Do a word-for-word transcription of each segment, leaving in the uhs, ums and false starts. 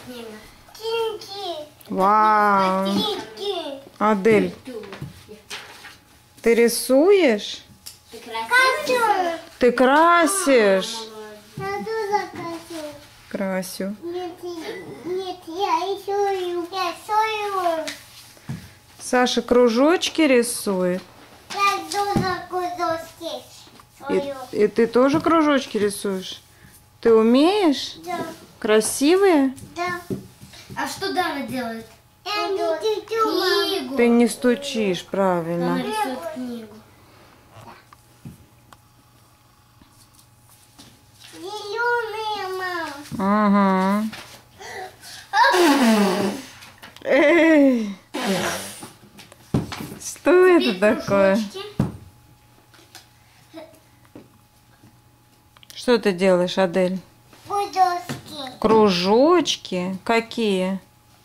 Вау. Адель, ты рисуешь? Ты красишь? Красю. Нет, нет, я рисую. Я рисую. Саша кружочки рисует. Я тоже кружочки рисую. И, и ты тоже кружочки рисуешь? Ты умеешь? Да. Красивые? Да. А что Дана делает? Я не чуть-чуть. Книгу. Ты не стучишь, правильно. Дана рисует книгу. Зеленая, мама. Ага. Эй. Что это такое? Кружочки. Что ты делаешь, Адель? Кружочки. Кружочки? Какие?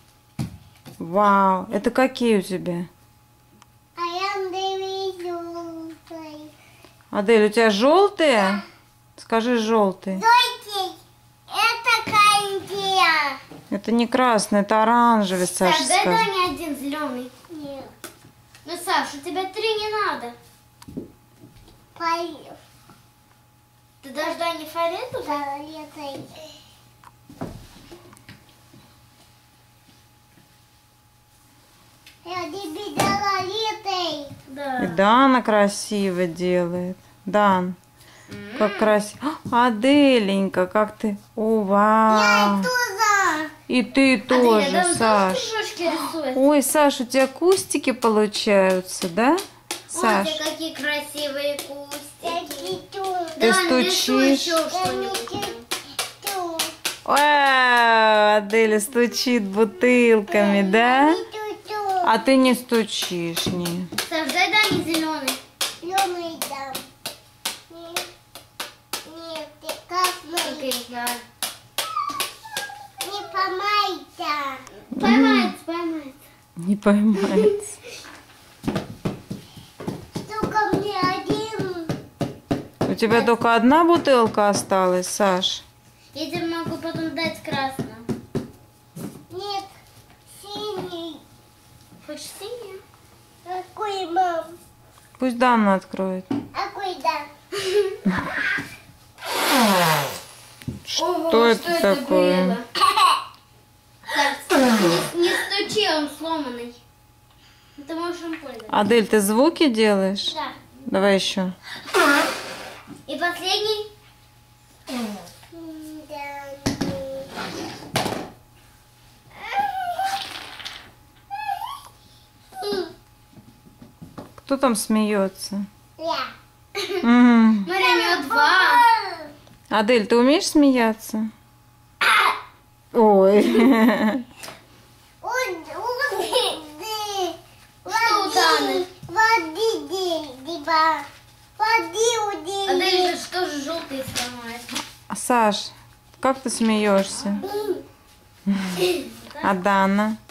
Вау, это какие у тебя? А я нарисую. Адель, у тебя желтые? Скажи желтые. Дойки, это кандия. Это не красный, это оранжевый, Саша Саш, дай сказал. Дане один зеленый. Нет. Ну, Саш, у тебя три не надо. Поев. Ты дашь Дане фиолетовый? Фиолетовый. Я тебе дала летой. И Да. Дана красиво делает. Дан, как красиво. Аделенька, как ты. О, Я вау. туда. И ты тоже, Аделя, Дана Саш. тоже кружочки рисует? Ой, Саш, у тебя кустики получаются, да? Саш, Ой, какие красивые Я кустики. чуть-чуть. ты Дана, рисуй стучишь. еще Я что-нибудь. чуть-чуть. Вау, Аделя стучит бутылками, да? Чуть-чуть. А ты не стучишь, не. Саш, дай Дане зеленый. Зеленый дам. Нет, нет, ты красный. Окей, да. Не помайся. Поймается, поймается. Не поймается. Только мне один. У тебя только одна бутылка осталась, Саш? Я тебе могу потом дать красного. Нет, синий. Хочешь синий? Какой, мам? Пусть Дана откроет. Какой, да? Что это такое? было? Так, не, не стучи, он сломанный. Ты можешь им пользоваться. Адель, ты звуки делаешь? Да. Давай еще. И последний. Кто там смеется? Я. М. Смотри, у него два. Адель, ты умеешь смеяться? Ой. Что у Даны? Води, диба. Води, Адель удели. же тоже желтый сломает. Саш, как ты смеешься? А Дана?